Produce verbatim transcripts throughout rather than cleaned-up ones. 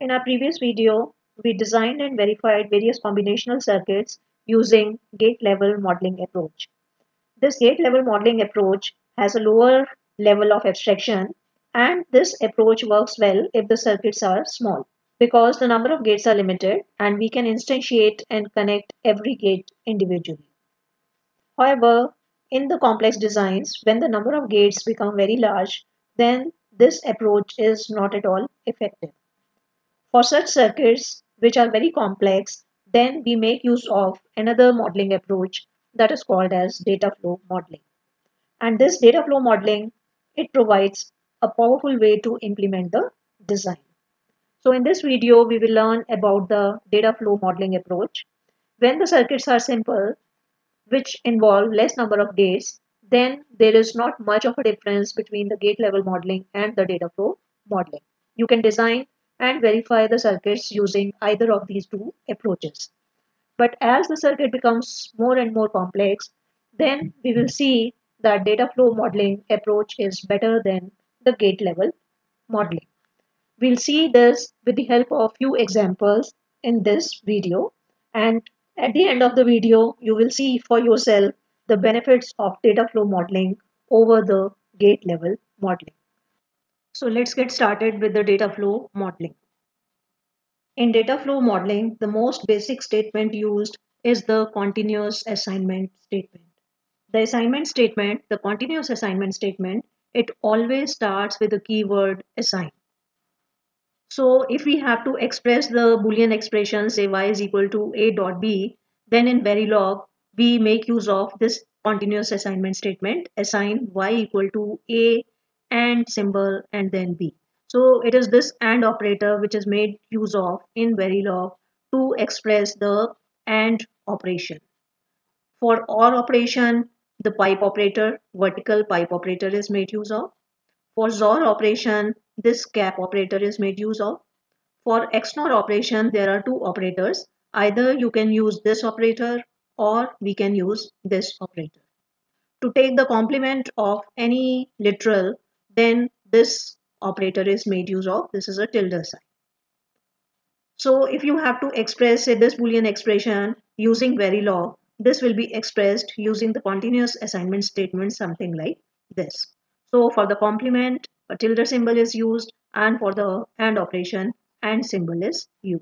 In our previous video, we designed and verified various combinational circuits using gate-level modeling approach. This gate-level modeling approach has a lower level of abstraction, and this approach works well if the circuits are small because the number of gates are limited and we can instantiate and connect every gate individually. However, in the complex designs, when the number of gates become very large, then this approach is not at all effective. For such circuits which are very complex, then we make use of another modeling approach that is called as data flow modeling. And this data flow modeling, it provides a powerful way to implement the design. So in this video, we will learn about the data flow modeling approach. When the circuits are simple, which involve less number of gates, then there is not much of a difference between the gate level modeling and the data flow modeling. You can design and verify the circuits using either of these two approaches. But as the circuit becomes more and more complex, then we will see that data flow modeling approach is better than the gate level modeling. We'll see this with the help of few examples in this video, and at the end of the video you will see for yourself the benefits of data flow modeling over the gate level modeling. So let's get started with the data flow modeling. In data flow modeling, the most basic statement used is the continuous assignment statement. The assignment statement, the continuous assignment statement, it always starts with the keyword assign. So if we have to express the Boolean expression, say y is equal to a dot b, then in Verilog, we make use of this continuous assignment statement, assign y equal to a and symbol and then b. So it is this AND operator which is made use of in Verilog to express the AND operation. For OR operation, the pipe operator, vertical pipe operator is made use of. For XOR operation, this cap operator is made use of. For X NOR operation, there are two operators. Either you can use this operator or we can use this operator. To take the complement of any literal, then this operator is made use of. This is a tilde sign. So if you have to express say, this Boolean expression using Verilog, this will be expressed using the continuous assignment statement, something like this. So for the complement, a tilde symbol is used, and for the AND operation, AND symbol is used.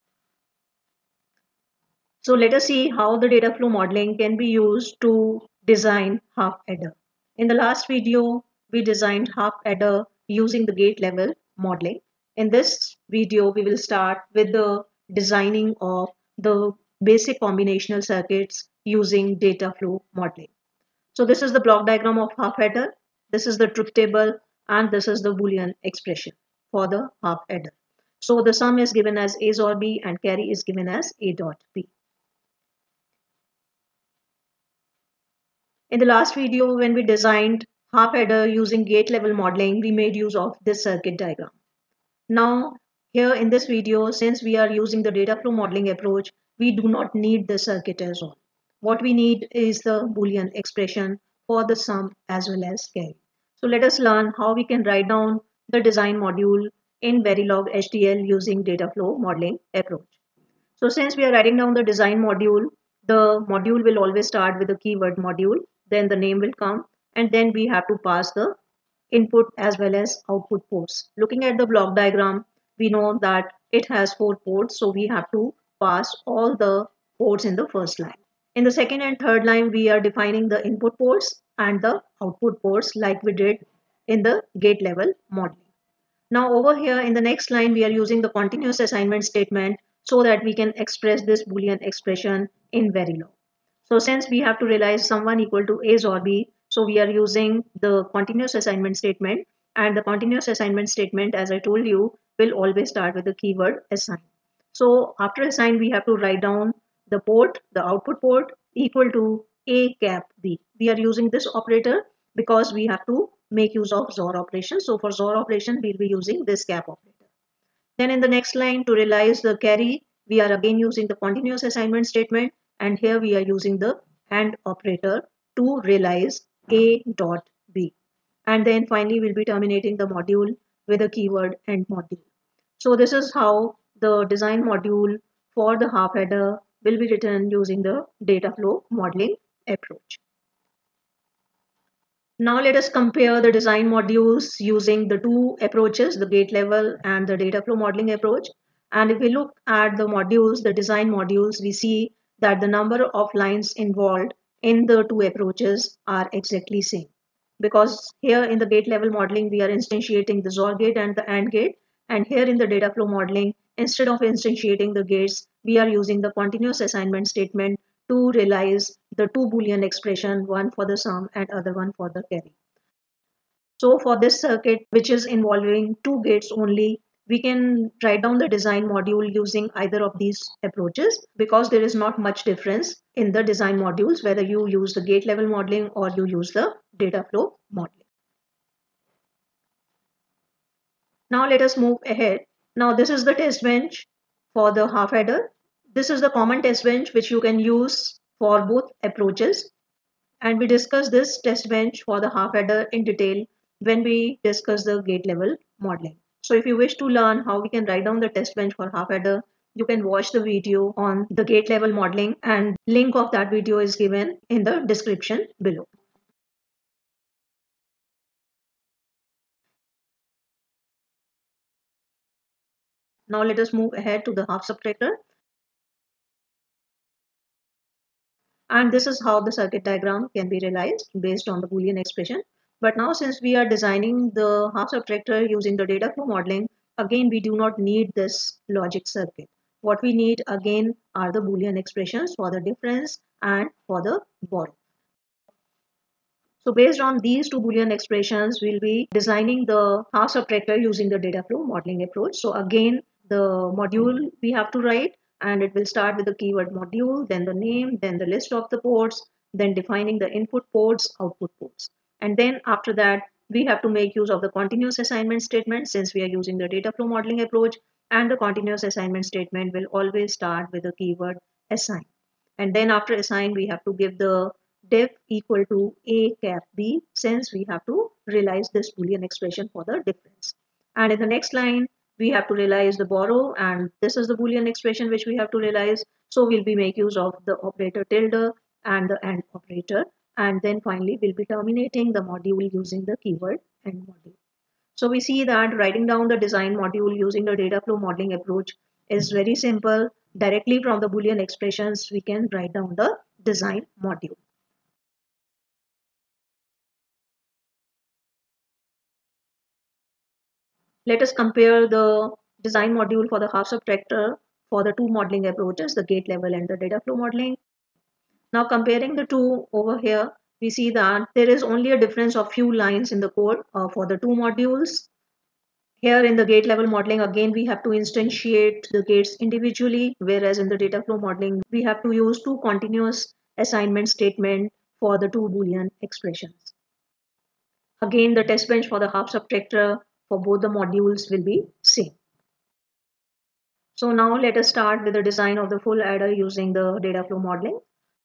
So let us see how the data flow modeling can be used to design half adder. In the last video, we designed half adder using the gate level modeling. In this video, we will start with the designing of the basic combinational circuits using data flow modeling. So this is the block diagram of half adder. This is the truth table, and this is the Boolean expression for the half adder. So the sum is given as A XOR B and carry is given as A dot B. In the last video, when we designed half adder using gate level modeling, we made use of this circuit diagram. Now, here in this video, since we are using the data flow modeling approach, we do not need the circuit as well. What we need is the Boolean expression for the sum as well as carry. So let us learn how we can write down the design module in Verilog H D L using data flow modeling approach. So since we are writing down the design module, the module will always start with the keyword module, then the name will come, and then we have to pass the input as well as output ports. Looking at the block diagram, we know that it has four ports, so we have to pass all the ports in the first line. In the second and third line, we are defining the input ports and the output ports like we did in the gate level modeling. Now over here in the next line, we are using the continuous assignment statement so that we can express this Boolean expression in Verilog. So since we have to realize sum one equal to A XOR B, so we are using the continuous assignment statement, and the continuous assignment statement, as I told you, will always start with the keyword assign. So after assign, we have to write down the port, the output port equal to A cap B. We are using this operator because we have to make use of XOR operation. So for XOR operation, we'll be using this cap operator. Then in the next line, to realize the carry, we are again using the continuous assignment statement, and here we are using the AND operator to realize A dot B. And then finally, we'll be terminating the module with a keyword AND module. So this is how the design module for the half adder will be written using the data flow modeling approach. Now let us compare the design modules using the two approaches, the gate level and the data flow modeling approach. And if we look at the modules, the design modules, we see that the number of lines involved in the two approaches are exactly same. Because here in the gate level modeling, we are instantiating the XOR gate and the AND gate. And here in the data flow modeling, instead of instantiating the gates, we are using the continuous assignment statement to realize the two Boolean expression, one for the sum and other one for the carry. So for this circuit, which is involving two gates only, we can write down the design module using either of these approaches because there is not much difference in the design modules, whether you use the gate level modeling or you use the data flow modeling. Now let us move ahead. Now this is the test bench for the half adder. This is the common test bench which you can use for both approaches. And we discuss this test bench for the half adder in detail when we discuss the gate level modeling. So if you wish to learn how we can write down the test bench for half adder, you can watch the video on the gate level modeling, and link of that video is given in the description below. Now let us move ahead to the half subtractor. And this is how the circuit diagram can be realized based on the Boolean expression. But now since we are designing the half subtractor using the data flow modeling, again we do not need this logic circuit. What we need again are the Boolean expressions for the difference and for the borrow. So based on these two Boolean expressions, we'll be designing the half subtractor using the data flow modeling approach. So again, the module we have to write, and it will start with the keyword module, then the name, then the list of the ports, then defining the input ports, output ports. And then after that, we have to make use of the continuous assignment statement since we are using the data flow modeling approach, and the continuous assignment statement will always start with the keyword assign. And then after assign, we have to give the def equal to a cap b since we have to realize this Boolean expression for the difference. And in the next line, we have to realize the borrow, and this is the Boolean expression which we have to realize. So we'll be make use of the operator tilde and the AND operator. And then finally, we'll be terminating the module using the keyword AND module. So we see that writing down the design module using the data flow modeling approach is very simple. Directly from the Boolean expressions, we can write down the design module. Let us compare the design module for the half subtractor for the two modeling approaches, the gate level and the data flow modeling. Now comparing the two over here, we see that there is only a difference of few lines in the code uh, for the two modules. Here in the gate level modeling, again, we have to instantiate the gates individually, whereas in the data flow modeling, we have to use two continuous assignment statement for the two Boolean expressions. Again, the test bench for the half subtractor for both the modules will be same. So now let us start with the design of the full adder using the data flow modeling.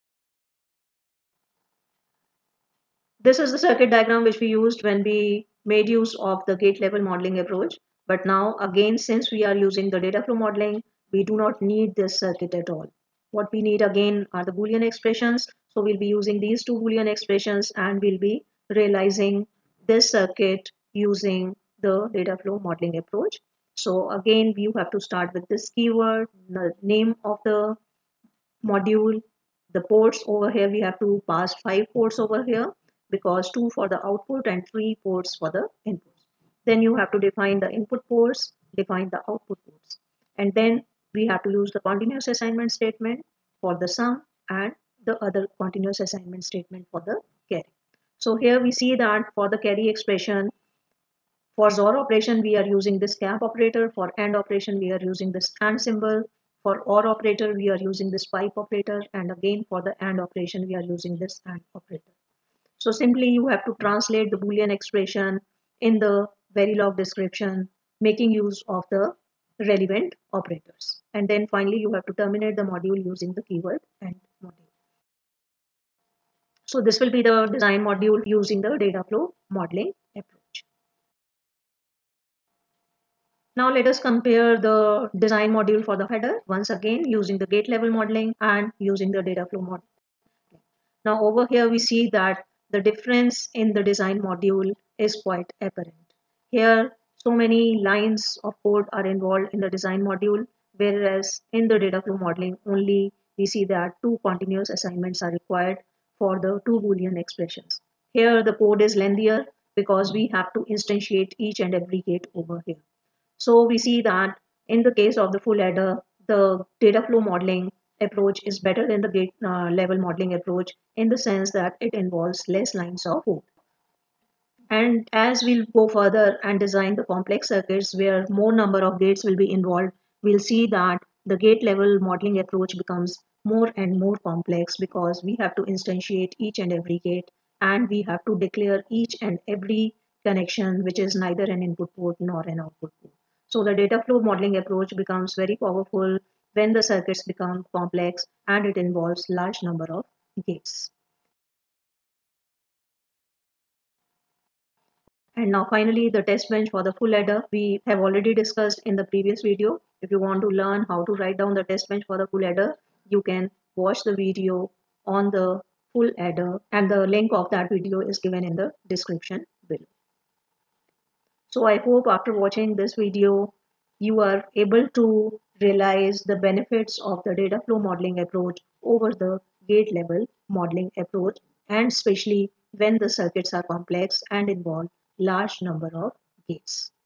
This is the circuit diagram which we used when we made use of the gate level modeling approach. But now again, since we are using the data flow modeling, we do not need this circuit at all. What we need again are the Boolean expressions. So we'll be using these two Boolean expressions and we'll be realizing this circuit using the data flow modeling approach. So again, you have to start with this keyword, the name of the module, the ports over here. We have to pass five ports over here because two for the output and three ports for the input. Then you have to define the input ports, define the output ports. And then we have to use the continuous assignment statement for the sum and the other continuous assignment statement for the carry. So here we see that for the carry expression, for XOR operation, we are using this cap operator. For AND operation, we are using this AND symbol. For OR operator, we are using this pipe operator. And again, for the AND operation, we are using this AND operator. So simply you have to translate the Boolean expression in the Verilog description, making use of the relevant operators. And then finally, you have to terminate the module using the keyword AND module. So this will be the design module using the data flow modeling approach. Now let us compare the design module for the header, once again using the gate level modeling and using the data flow model. Now over here we see that the difference in the design module is quite apparent. Here so many lines of code are involved in the design module, whereas in the data flow modeling only we see that two continuous assignments are required for the two Boolean expressions. Here the code is lengthier because we have to instantiate each and every gate over here. So we see that in the case of the full adder, the data flow modeling approach is better than the gate uh, level modeling approach in the sense that it involves less lines of code. And as we'll go further and design the complex circuits where more number of gates will be involved, we'll see that the gate level modeling approach becomes more and more complex because we have to instantiate each and every gate and we have to declare each and every connection which is neither an input port nor an output port. So the data flow modeling approach becomes very powerful when the circuits become complex and it involves large number of gates. And now finally the test bench for the full adder we have already discussed in the previous video. If you want to learn how to write down the test bench for the full adder, you can watch the video on the full adder and the link of that video is given in the description below. So I hope after watching this video, you are able to realize the benefits of the data flow modeling approach over the gate level modeling approach, and especially when the circuits are complex and involve large number of gates.